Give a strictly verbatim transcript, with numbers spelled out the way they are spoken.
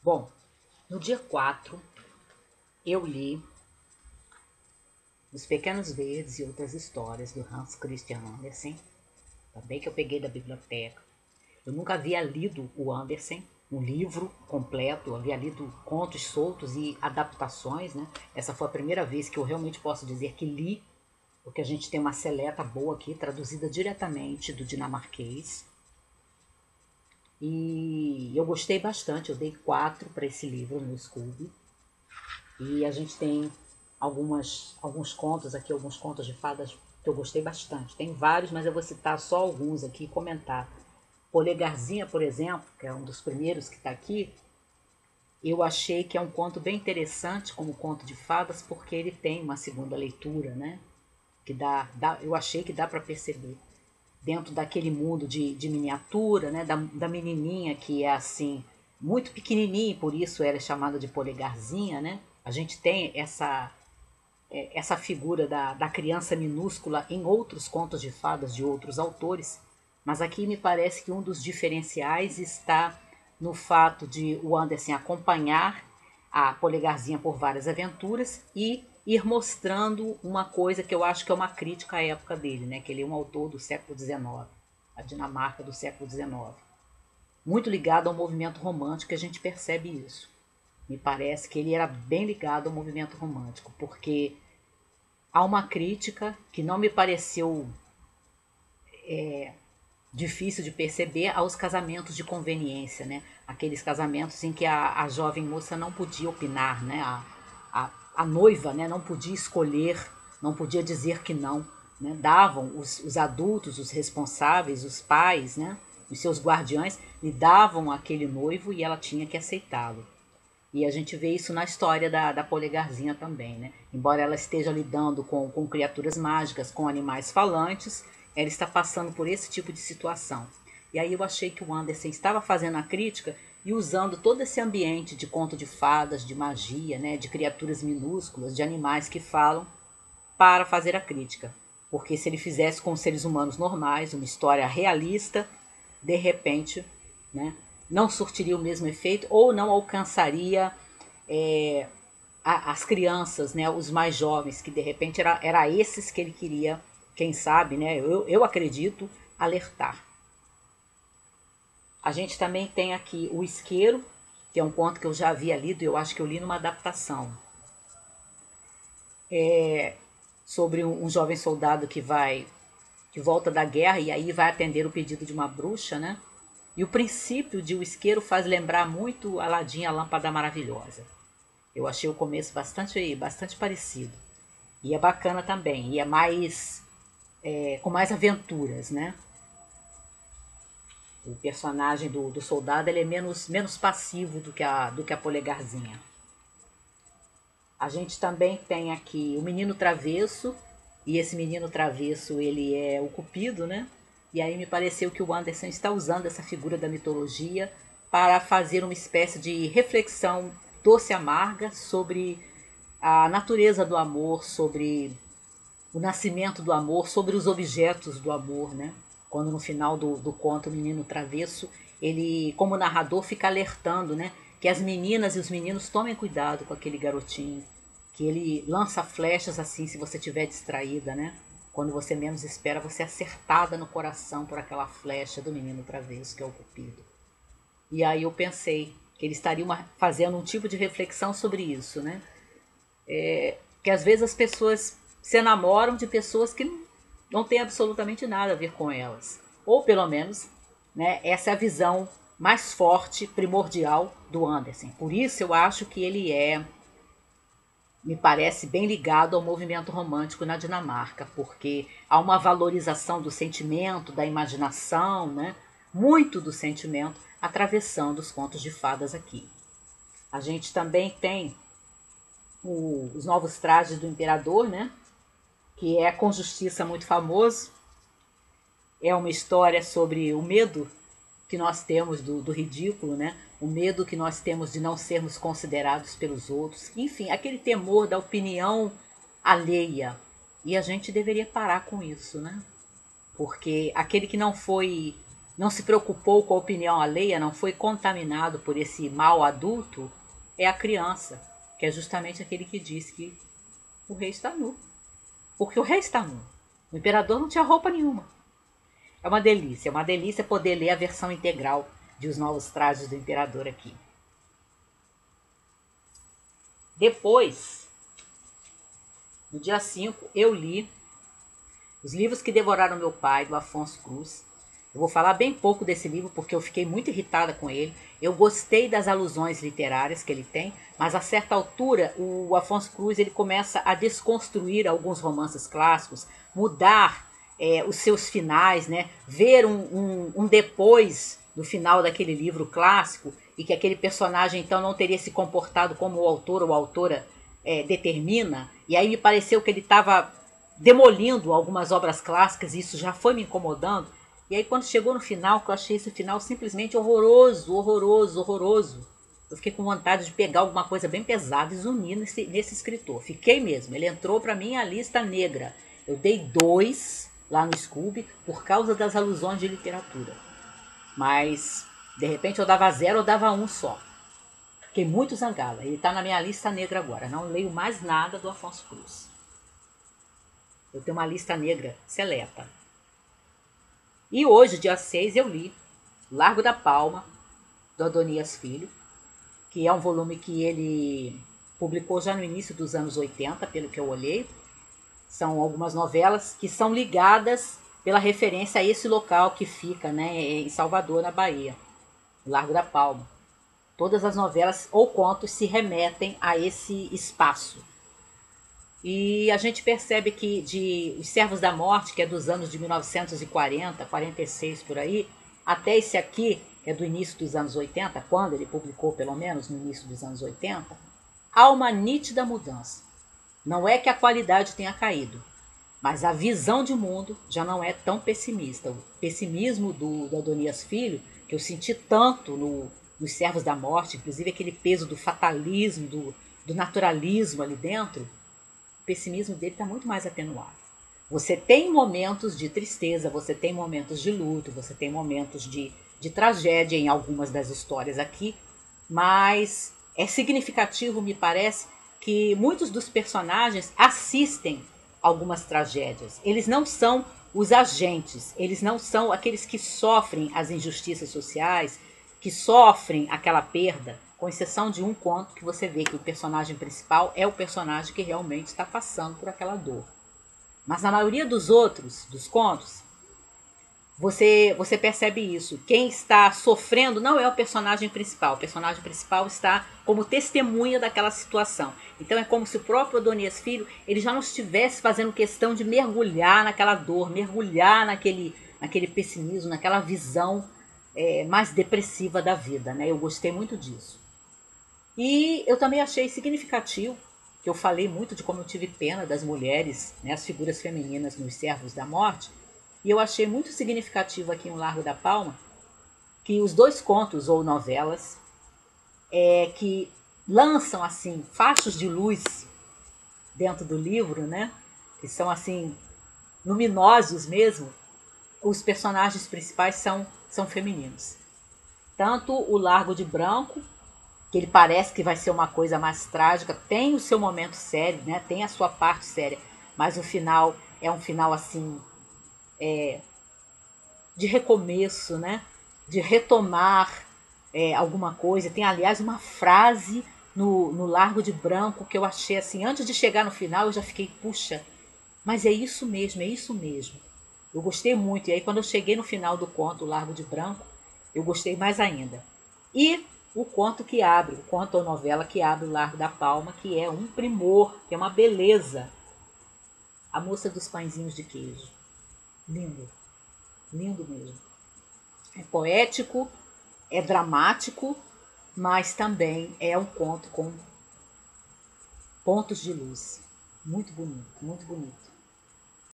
Bom, no dia quatro eu li Os Pequenos Verdes e Outras Histórias, do Hans Christian Andersen, também que eu peguei da biblioteca. Eu nunca havia lido o Andersen, um livro completo, eu havia lido contos soltos e adaptações, né? Essa foi a primeira vez que eu realmente posso dizer que li, porque a gente tem uma seleta boa aqui, traduzida diretamente do dinamarquês. E eu gostei bastante, eu dei quatro para esse livro no Scooby. E a gente tem algumas, alguns contos aqui, alguns contos de fadas que eu gostei bastante. Tem vários, mas eu vou citar só alguns aqui e comentar. Polegarzinha, por exemplo, que é um dos primeiros que está aqui, eu achei que é um conto bem interessante como conto de fadas, porque ele tem uma segunda leitura, né? Que dá, dá eu achei que dá para perceber. Dentro daquele mundo de, de miniatura, né? Da, da menininha que é assim, muito pequenininha, e por isso ela é chamada de polegarzinha, né? A gente tem essa, essa figura da, da criança minúscula em outros contos de fadas de outros autores, mas aqui me parece que um dos diferenciais está no fato de o Andersen acompanhar a polegarzinha por várias aventuras e ir mostrando uma coisa que eu acho que é uma crítica à época dele, né? Que ele é um autor do século dezenove, a Dinamarca do século dezenove. Muito ligado ao movimento romântico, a gente percebe isso. Me parece que ele era bem ligado ao movimento romântico, porque há uma crítica que não me pareceu é, difícil de perceber aos casamentos de conveniência, né? Aqueles casamentos em que a, a jovem moça não podia opinar, né? A, a, a noiva, né? Não podia escolher, não podia dizer que não, né? Davam os, os adultos, os responsáveis, os pais, né? Os seus guardiães lhe davam aquele noivo e ela tinha que aceitá-lo. E a gente vê isso na história da, da polegarzinha também, né? Embora ela esteja lidando com, com criaturas mágicas, com animais falantes, ela está passando por esse tipo de situação. E aí eu achei que o Andersen estava fazendo a crítica e usando todo esse ambiente de conto de fadas, de magia, né? De criaturas minúsculas, de animais que falam, para fazer a crítica. Porque se ele fizesse com seres humanos normais, uma história realista, de repente, né, não surtiria o mesmo efeito ou não alcançaria é, a, as crianças, né, os mais jovens, que de repente era, era esses que ele queria, quem sabe, né, eu, eu acredito, alertar. A gente também tem aqui o Isqueiro, que é um conto que eu já havia lido, eu acho que eu li numa adaptação. É sobre um, um jovem soldado que vai que volta da guerra e aí vai atender o pedido de uma bruxa, né? E o princípio de O Isqueiro faz lembrar muito Aladim, a Lâmpada Maravilhosa. Eu achei o começo bastante, bastante parecido. E é bacana também, e é mais é, com mais aventuras, né? O personagem do, do soldado ele é menos, menos passivo do que, a, do que a polegarzinha. A gente também tem aqui o Menino Travesso, e esse Menino Travesso ele é o Cupido, né? E aí me pareceu que o Anderson está usando essa figura da mitologia para fazer uma espécie de reflexão doce amarga sobre a natureza do amor, sobre o nascimento do amor, sobre os objetos do amor, né? Quando no final do, do conto o Menino Travesso, ele, como narrador, fica alertando, né? Que as meninas e os meninos tomem cuidado com aquele garotinho, que ele lança flechas assim se você estiver distraída, né? Quando você menos espera, você é acertada no coração por aquela flecha do menino travesso, que é o Cupido. E aí eu pensei que ele estaria uma, fazendo um tipo de reflexão sobre isso, né? É, que às vezes as pessoas se enamoram de pessoas que não têm absolutamente nada a ver com elas. Ou pelo menos, né, essa é a visão mais forte, primordial do Andersen. Por isso eu acho que ele é, me parece bem ligado ao movimento romântico na Dinamarca, porque há uma valorização do sentimento, da imaginação, né? Muito do sentimento atravessando os contos de fadas aqui. A gente também tem o, os novos trajes do imperador, né? Que é com justiça muito famoso. É uma história sobre o medo que nós temos do, do ridículo, né? O medo que nós temos de não sermos considerados pelos outros. Enfim, aquele temor da opinião alheia. E a gente deveria parar com isso, né? Porque aquele que não foi não se preocupou com a opinião alheia, não foi contaminado por esse mal adulto, é a criança, que é justamente aquele que diz que o rei está nu. Porque o rei está nu. O imperador não tinha roupa nenhuma. É uma delícia, é uma delícia poder ler a versão integral de Os Novos Trajes do Imperador aqui. Depois, no dia cinco, eu li Os Livros que Devoraram Meu Pai, do Afonso Cruz. Eu vou falar bem pouco desse livro porque eu fiquei muito irritada com ele. Eu gostei das alusões literárias que ele tem, mas a certa altura o Afonso Cruz ele começa a desconstruir alguns romances clássicos, mudar é, os seus finais, né? Ver um, um, um depois do final daquele livro clássico e que aquele personagem então não teria se comportado como o autor ou a autora é, determina. E aí me pareceu que ele estava demolindo algumas obras clássicas e isso já foi me incomodando. E aí quando chegou no final, que eu achei esse final simplesmente horroroso, horroroso, horroroso. Eu fiquei com vontade de pegar alguma coisa bem pesada e zunir nesse, nesse escritor. Fiquei mesmo, ele entrou para mim a lista negra. Eu dei dois lá no Scooby por causa das alusões de literatura. Mas, de repente eu dava zero ou dava um só. Fiquei muito zangada. Ele está na minha lista negra agora. Não leio mais nada do Afonso Cruz. Eu tenho uma lista negra seleta. E hoje, dia seis, eu li Largo da Palma, do Adonias Filho, que é um volume que ele publicou já no início dos anos oitenta, pelo que eu olhei. São algumas novelas que são ligadas pela referência a esse local que fica, né, em Salvador, na Bahia, Largo da Palma. Todas as novelas ou contos se remetem a esse espaço. E a gente percebe que de Os Servos da Morte, que é dos anos de mil novecentos e quarenta, quarenta e seis por aí, até esse aqui, que é do início dos anos oitenta, quando ele publicou pelo menos no início dos anos oitenta, há uma nítida mudança. Não é que a qualidade tenha caído, mas a visão de mundo já não é tão pessimista. O pessimismo do, do Adonias Filho, que eu senti tanto no, nos Servos da Morte, inclusive aquele peso do fatalismo, do, do naturalismo ali dentro, o pessimismo dele está muito mais atenuado. Você tem momentos de tristeza, você tem momentos de luto, você tem momentos de, de tragédia em algumas das histórias aqui, mas é significativo, me parece, que muitos dos personagens assistem algumas tragédias. Eles não são os agentes, eles não são aqueles que sofrem as injustiças sociais, que sofrem aquela perda, com exceção de um conto que você vê que o personagem principal é o personagem que realmente está passando por aquela dor. Mas na maioria dos outros, dos contos, você, você percebe isso. Quem está sofrendo não é o personagem principal. O personagem principal está como testemunha daquela situação. Então é como se o próprio Adonias Filho ele já não estivesse fazendo questão de mergulhar naquela dor, mergulhar naquele, naquele pessimismo, naquela visão é, mais depressiva da vida, né? Eu gostei muito disso. E eu também achei significativo, que eu falei muito de como eu tive pena das mulheres, né, as figuras femininas nos Servos da Morte, e eu achei muito significativo aqui no Largo da Palma, que os dois contos ou novelas é, que lançam assim fachos de luz dentro do livro, né, que são assim luminosos mesmo, os personagens principais são, são femininos. Tanto o Largo de Branco, que ele parece que vai ser uma coisa mais trágica, tem o seu momento sério, né? Tem a sua parte séria, mas o final é um final assim é, de recomeço, né? De retomar é, alguma coisa. Tem aliás uma frase no, no Largo de Branco que eu achei assim, antes de chegar no final eu já fiquei, puxa, mas é isso mesmo, é isso mesmo. Eu gostei muito, e aí quando eu cheguei no final do conto, o Largo de Branco, eu gostei mais ainda. E o conto que abre, o conto ou novela que abre o Largo da Palma, que é um primor, que é uma beleza. A Moça dos Pãezinhos de Queijo. Lindo, lindo mesmo. É poético, é dramático, mas também é um conto com pontos de luz. Muito bonito, muito bonito.